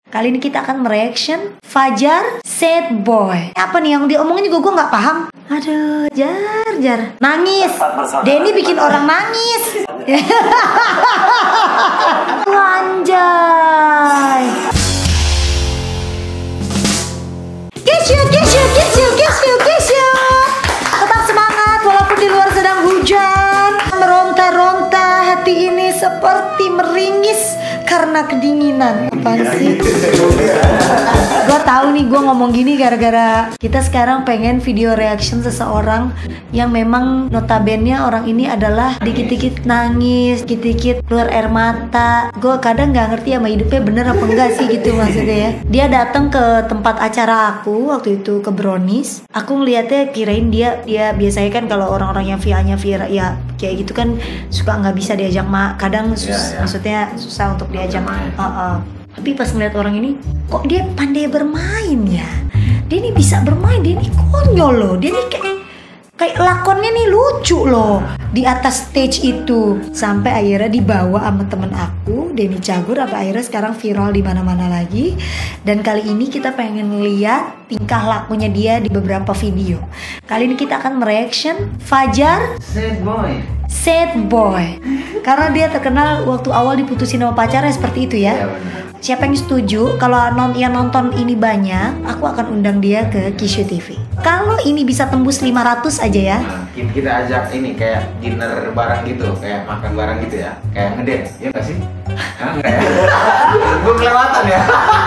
Kali ini kita akan mereaction Fajar Sad Boy. Apa nih yang diomongin juga gue nggak paham. Aduh, Jar nangis. Denny bikin orang nangis. Anjay. Kiss you. Tetap semangat walaupun di luar sedang hujan. Meronta-ronta hati ini seperti meringis karena kedinginan. Apaan sih? Gue tahu nih gue ngomong gini gara-gara kita sekarang pengen video reaction seseorang yang memang notabene orang ini adalah dikit-dikit nangis, dikit-dikit keluar air mata. Gue kadang nggak ngerti sama hidupnya bener apa enggak sih gitu maksudnya ya. Dia datang ke tempat acara aku waktu itu ke Brownies. Aku ngeliatnya kirain dia biasanya kan kalau orang-orang yang via-nya ya kayak gitu kan suka nggak bisa diajak kadang maksudnya susah untuk diajak. Tapi pas ngeliat orang ini, kok dia pandai bermain ya? Dia ini bisa bermain, dia ini konyol loh. Dia ini kayak lakonnya nih lucu loh di atas stage itu. Sampai akhirnya dibawa sama temen aku, Denny Cagur, apa akhirnya sekarang viral di mana-mana lagi. Dan kali ini kita pengen lihat tingkah lakunya dia di beberapa video. Kali ini kita akan mereaction Fajar Sad Boy. Karena dia terkenal waktu awal diputusin sama pacarnya seperti itu ya. Siapa yang setuju kalau yang nonton ini banyak, aku akan undang dia ke Kishu TV. Kalau ini bisa tembus 500 aja ya. Kita ajak ini kayak dinner bareng gitu, kayak makan bareng gitu ya. Kayak ngedate, ya nggak sih? Enggak ya? Gue kelewatan ya.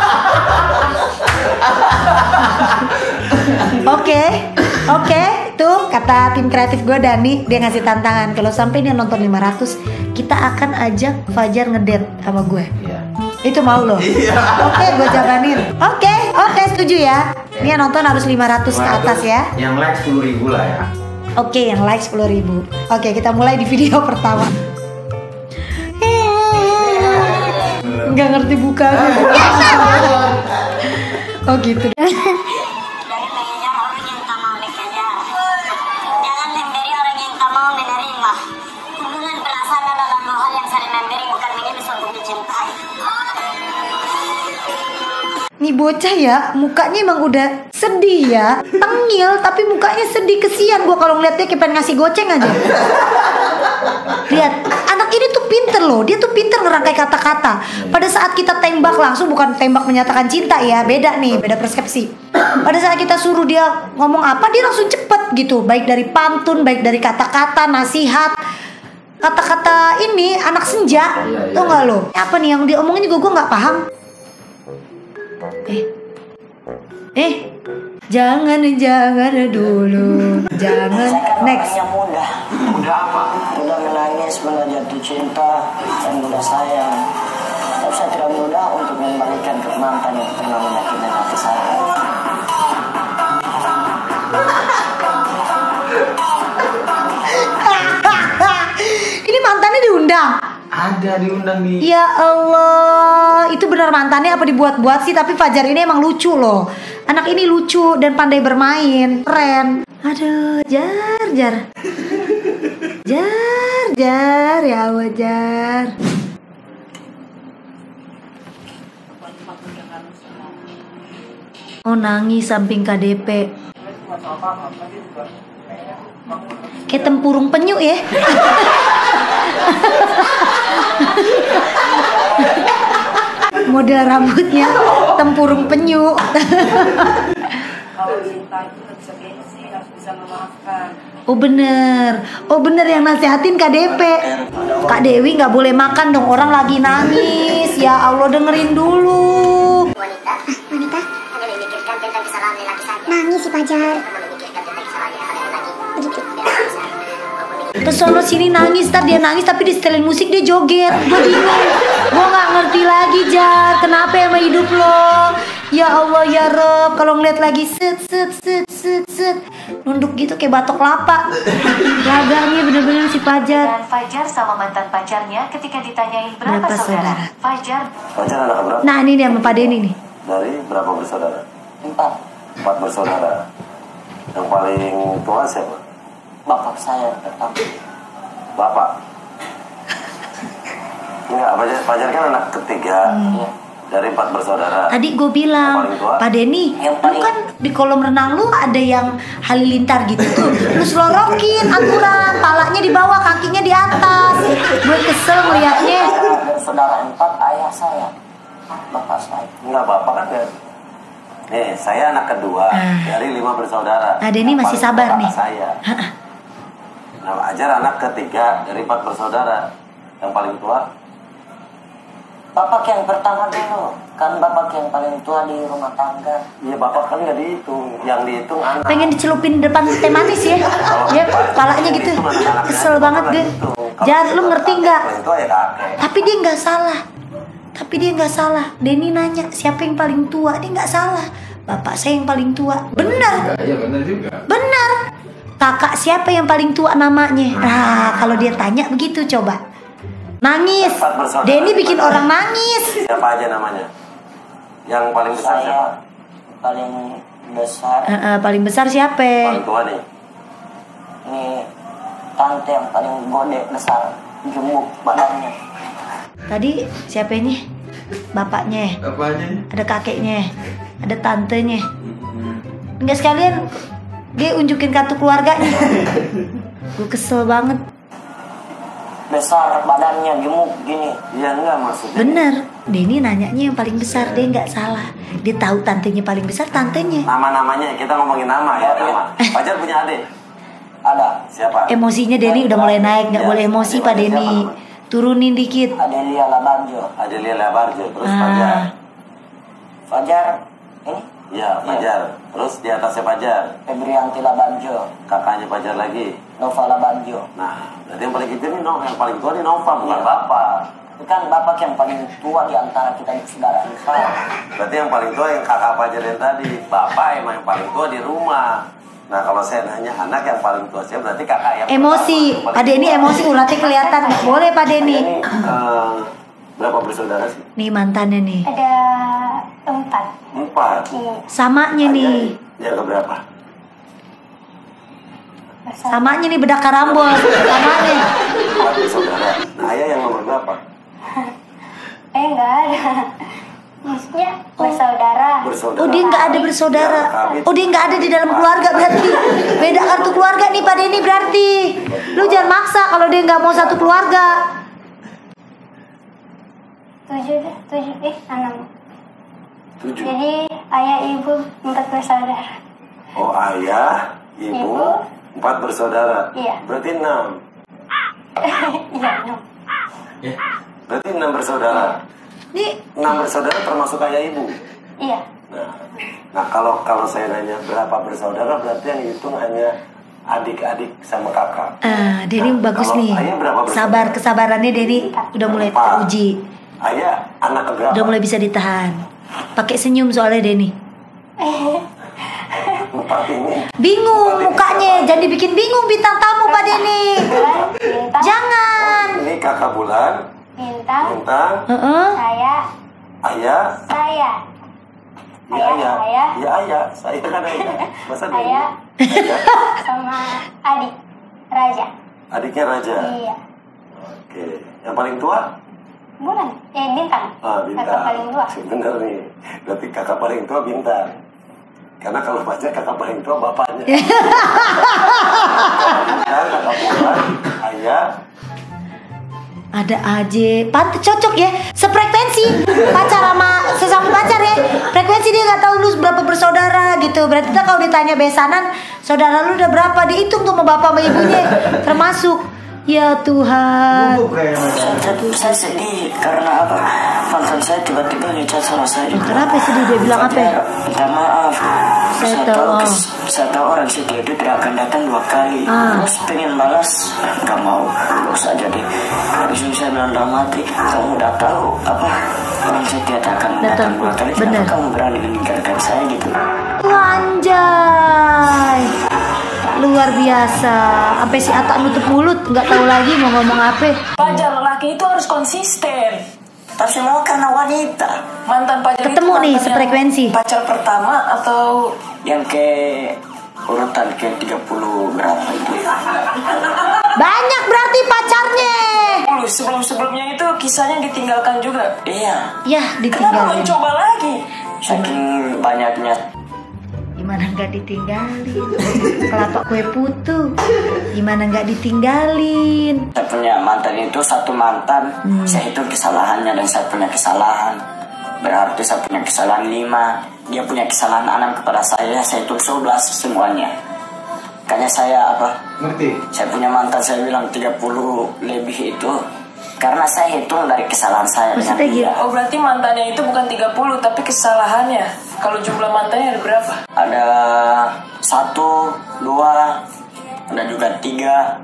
Oke, tuh kata tim kreatif gue Dani, dia ngasih tantangan kalau sampai dia nonton 500, kita akan ajak Fajar ngedate sama gue. Iya. Itu mau lo? Iya. Oke, gue jalanin. Oke, setuju ya. Ini yang nonton harus 500 ke atas ya. Yang like 10.000 lah ya. Oke, yang like 10.000. Oke, kita mulai di video pertama. Nggak ngerti bukanya. Oh gitu. Nih bocah ya, mukanya emang udah sedih ya, tengil tapi mukanya sedih, kesian gue kalau ngeliat dia kayak pengen ngasih goceng aja. Lihat, anak ini tuh pinter loh, dia tuh pinter ngerangkai kata-kata. Pada saat kita tembak langsung, bukan tembak menyatakan cinta ya, beda nih, beda persepsi. Pada saat kita suruh dia ngomong apa, dia langsung cepet gitu, baik dari pantun, baik dari kata-kata, nasihat. Kata-kata ini anak senja, tau gak lo? Apa nih yang diomongin juga gue gak paham. Jangan dulu, jangan. Next. Mudah apa? Mudah menangis, mudah jatuh cinta, dan mudah sayang. Tapi saya tidak mudah untuk mengembalikan ke mantan yang pernah menyakiti hati saya. Ini mantannya diundang. Ada diundang nih. Ya Allah, itu benar mantannya apa dibuat-buat sih? Tapi Fajar ini emang lucu loh. Anak ini lucu dan pandai bermain, keren. Aduh, Jar, ya Allah, Jar. Oh nangis samping KDP. Kayak tempurung penyu ya. Model rambutnya tempurung penyu. Kalau cinta itu bisa gengsi, harus bisa memaafkan. Oh bener yang nasihatin KDP. Kak Dewi nggak boleh makan dong, orang lagi nangis. Ya Allah, dengerin dulu. Wanita hanya memikirkan tentang kesalahan lelaki saja. Nangis si Fajar. Memikirkan tentang kesalahan lelaki. Begitu. Kesono sini nangis, dia nangis tapi di setelin musik dia joget. Gue bingung, gue nggak ngerti lagi Jar, kenapa sama hidup lo? Ya Allah ya Rob, kalau ngeliat lagi set nunduk gitu kayak batok kelapa. Laganya bener-bener si Fajar. Dan Fajar sama mantan pacarnya ketika ditanyain berapa saudara. Fajar Pacar anak berapa? Nah ini dia sama Pak Denny nih. Dari berapa bersaudara? 4 bersaudara. Yang paling tua siapa? Bapak saya tetap. Bapak? Enggak, Fajar kan anak ketiga. Dari 4 bersaudara. Tadi gue bilang, Yang paling tua? Pak Denny, lu kan di kolam renang lu ada yang halilintar gitu tuh. Lu selorokin aturan, palanya di bawah, kakinya di atas. Gue kesel ngeliatnya. Bersaudara 4, ayah saya, bapak saya. Enggak, bapak kan ya. Nih, saya anak kedua dari 5 bersaudara. Nah, Denny masih Yang paling sabar tua nih. kakak saya. Nah, Ajar anak ketiga dari 4 bersaudara. Yang paling tua? Bapak yang pertama dulu, kan bapak yang paling tua di rumah tangga. Iya, bapak kan nggak dihitung. Yang dihitung anak. Pengen dicelupin depan teh manis ya. Ya, palanya gitu. Kesel banget gue. Jar, lu ngerti nggak? Paling tua ya kakek. Tapi dia nggak salah. Tapi dia nggak salah. Denny nanya siapa yang paling tua, dia nggak salah. Bapak saya yang paling tua. Benar. Iya benar juga. Benar. Kakak siapa yang paling tua namanya? Nah, kalau dia tanya begitu coba. Nangis. 4 bersaudara. Denny bikin orang nangis. Siapa aja namanya? Yang paling besar siapa? Saya paling besar. Paling besar siapa? Paling tua nih. Ini tante yang paling gede besar, gemuk badannya. Tadi siapa ini? Bapaknya. Apanya? Ada kakeknya. Ada tantenya. Enggak sekalian dia unjukin kartu keluarganya. Gue kesel banget. Besar badannya, gemuk gini. Iya enggak maksudnya. Bener, Denny nanyanya yang paling besar, dia nggak salah. Dia tahu tantenya paling besar, tantenya. Nama-namanya kita ngomongin nama ya, nama. Fajar punya adik. Ada Siapa? Emosinya Denny udah mulai naik, nggak Ya, boleh emosi Pak Denny. Turunin dikit. Adelia Labanjo. Adelia Labarjo, terus Fajar. Fajar ini Iya, Fajar. Terus di atasnya Fajar. Febrianti Labanjo. Kakaknya Fajar lagi. Nova Labanjo. Nah, berarti yang paling kecil nih, yang paling tua nih Nova, bukan Iya. bapak. Kan bapak yang paling tua di antara kita saudara. Berarti yang paling tua yang kakak Fajar yang tadi. Bapak emang yang paling tua di rumah. Nah, kalau saya nanya anak yang paling tua siapa, berarti kakak yang Emosi, pertama, Pak Denny emosi, ulatnya kelihatan. Nggak boleh Pak Denny. Ini berapa bersaudara sih? Nih mantannya nih, Ada 4. 4. samanya nih, Yang keberapa? samanya nih bedak karambol, samanya. 4 bersaudara. Nah, ayah yang nomor berapa? Enggak ada. Maksudnya bersaudara. Bersaudara. Oh dia nggak ada bersaudara. Oh dia nggak ada di dalam keluarga berarti. Beda kartu keluarga nih Pak Denny berarti. Lu jangan maksa kalau dia nggak mau satu keluarga. 7, 6. 7. Jadi ayah ibu 4 bersaudara. Oh, ayah, ibu, 4 bersaudara. Iya. Berarti 6. Iya, 6. Berarti 6 bersaudara. Nih 6 bersaudara termasuk ayah ibu. Iya. Nah, kalau saya nanya berapa bersaudara, berarti yang hitung hanya adik-adik sama kakak. Denny Nah, bagus kalau nih. ayah berapa bersaudara? Sabar kesabarannya Denny udah mulai 4. teruji. Ayah anak keberapa? Udah mulai bisa ditahan. Pakai senyum soalnya Denny. 4 ini. Bingung mukanya, jadi bikin bingung bintang tamu Pak Denny. Bintang. Jangan. Ini kakak Bulan, Bintang. Bintang, Saya. ayah, Saya. iya ayah, Ayah. iya ayah, saya kan ayah. Masa dia? Ayah. Ayah? Sama adik. Raja. Adiknya Raja. Iya. Oke, yang paling tua? Bulan. Bintang. Bintang. Kakak paling tua. Bener nih, berarti kakak paling tua Bintang. Karena kalau baca kakak paling tua bapaknya. Bintang, kakak Bulan, ayah. Ada aja, cocok ya, sefrekuensi pacar sama sesama pacar ya. Frekuensi dia nggak tahu lu berapa bersaudara gitu. Berarti kita kalau ditanya besanan, saudara lu udah berapa dihitung tuh sama bapak sama ibunya termasuk. Ya Tuhan. Saya sedih karena apa? Mantan saya tiba-tiba ngecat sama saya. Kenapa sedih? Dia bilang apa? Minta maaf. Saya tahu. Saya tahu orang situ itu tidak akan datang 2 kali. Terus pengen balas, nggak mau. Lu saja deh. Habis itu saya bilang dalam hati, kamu udah tahu apa? Orang saya tidak akan datang 2 kali. Bener. Kenapa kamu berani meninggalkan saya gitu? Anjay, luar biasa. Sampai si Atta nutup mulut, nggak tahu lagi mau ngomong apa. Pacar lelaki itu harus konsisten. Tapi semua karena wanita. Mantan pacar Ketemu itu nih, mantan sefrekuensi. yang pacar pertama atau Yang ke urutan ke 30 berapa itu? Banyak berarti pacarnya. dulu, sebelum-sebelumnya itu kisahnya ditinggalkan juga. Iya. Ya Kenapa ditinggalin. mencoba lagi? Saking banyaknya. Gimana nggak ditinggalin? Kelapa kue putu. Gimana nggak ditinggalin? Saya punya mantan itu satu mantan. Saya hitung kesalahannya dan saya punya kesalahan. Berarti saya punya kesalahan 5. Dia punya kesalahan 6 kepada saya. Saya hitung 11 semuanya. Makanya saya Ngerti? Saya punya mantan, saya bilang 30 lebih itu karena saya hitung dari kesalahan saya dengan Maksudnya dia. Oh berarti mantannya itu bukan 30 tapi kesalahannya. Kalau jumlah mantannya ada berapa? Ada 1, 2, ada juga 3,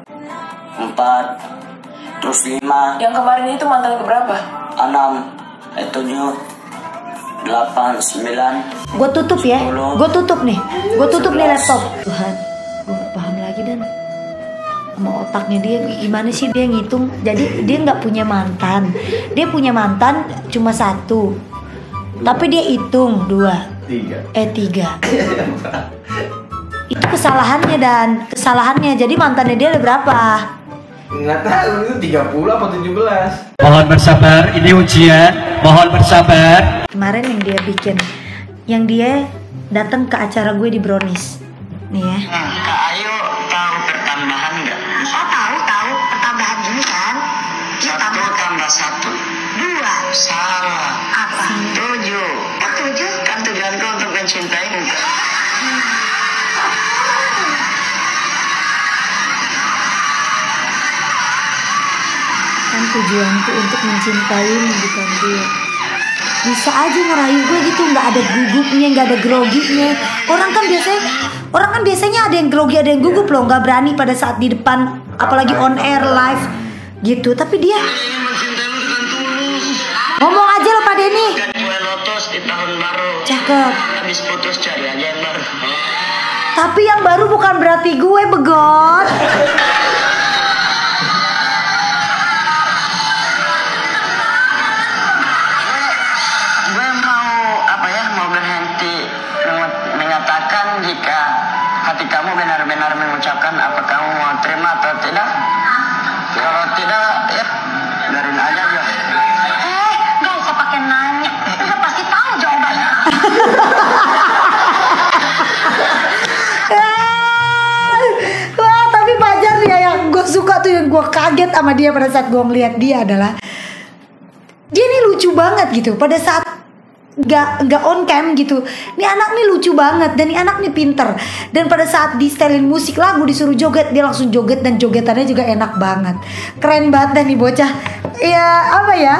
4, terus 5, Yang kemarin itu mantan keberapa? 6, 7, 8, 9. Gue tutup ya. Gue tutup nih. Gue tutup nih laptop. Tuhan, gue gak paham lagi dan sama otaknya dia gimana sih dia ngitung. Jadi dia nggak punya mantan. Dia punya mantan cuma 1. Tapi dia hitung 2. 3. Itu kesalahannya dan kesalahannya. Jadi mantannya dia ada berapa? Nggak tahu itu 30 apa 17. Mohon bersabar, ini ujian. Mohon bersabar. Kemarin yang dia bikin, yang dia datang ke acara gue di Brownies. Nih ya. Kak Ayu tahu pertambahan nggak? Oh tahu pertambahan ini kan. 1 tambah 1. 2. Salah. Apa? 7. Kok 7? Kan tujuanku untuk mencintaimu. Kan tujuanku untuk mencintaimu bukan dia. Bisa aja ngerayu gue gitu, nggak ada gugupnya, nggak ada groginya. Orang kan biasanya ada yang grogi, ada yang gugup loh, nggak berani pada saat di depan, apalagi on air live gitu. Tapi dia ngomong aja lo Pak Denny. Kue lotos di tahun baru. Cakep. Habis putus cari aja yang baru. Tapi yang baru bukan berarti gue begot. Gue mau berhenti menyatakan jika hati kamu benar-benar mengucapkan apa kamu mau terima atau tidak. Kalau tidak, ya biarin aja. Gak usah pakai nanya. Udah pasti tahu jawabannya. Wah, tapi Fajar nih yang gue suka tuh, yang gue kaget sama dia pada saat gue ngeliat dia adalah dia nih lucu banget gitu pada saat nggak on cam gitu. Nih anak nih lucu banget dan nih anak nih pinter. Dan pada saat di setelin musik lagu disuruh joget, dia langsung joget dan jogetannya juga enak banget. Keren banget dan nih bocah. Ya apa ya?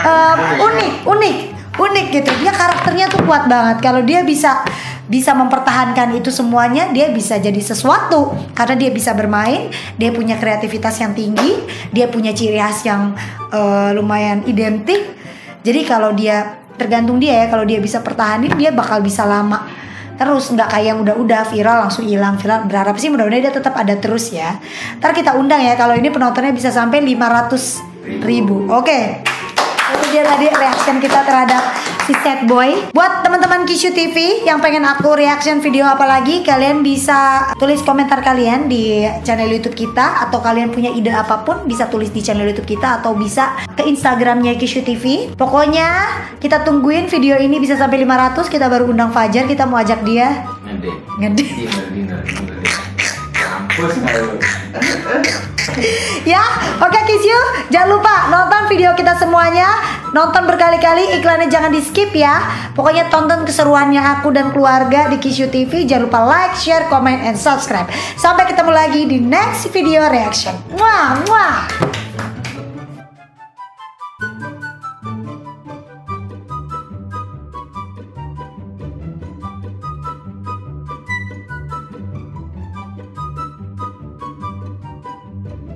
Unik gitu. Dia karakternya tuh kuat banget. Kalau dia bisa mempertahankan itu semuanya, dia bisa jadi sesuatu karena dia bisa bermain, dia punya kreativitas yang tinggi, dia punya ciri khas yang lumayan identik. Jadi kalau dia tergantung dia ya, kalau dia bisa pertahanin dia bakal bisa lama terus, nggak kayak yang udah viral langsung hilang. Viral berharap sih mudah-mudahan dia tetap ada terus ya. Ntar kita undang ya kalau ini penontonnya bisa sampai 500.000. Oke. Itu dia tadi reaction kita terhadap si Sad Boy. Buat teman-teman Kishu TV yang pengen aku reaction video apa lagi, kalian bisa tulis komentar kalian di channel YouTube kita, atau kalian punya ide apapun bisa tulis di channel YouTube kita, atau bisa ke Instagramnya Kishu TV. Pokoknya kita tungguin video ini bisa sampai 500, kita baru undang Fajar, kita mau ajak dia ngedit. Kampus nggak. Ya, oke Kishu, jangan lupa nonton video kita semuanya, nonton berkali-kali, iklannya jangan di skip ya. Pokoknya tonton keseruannya aku dan keluarga di Kishu TV. Jangan lupa like, share, comment, and subscribe. Sampai ketemu lagi di next video reaction. Muah, muah.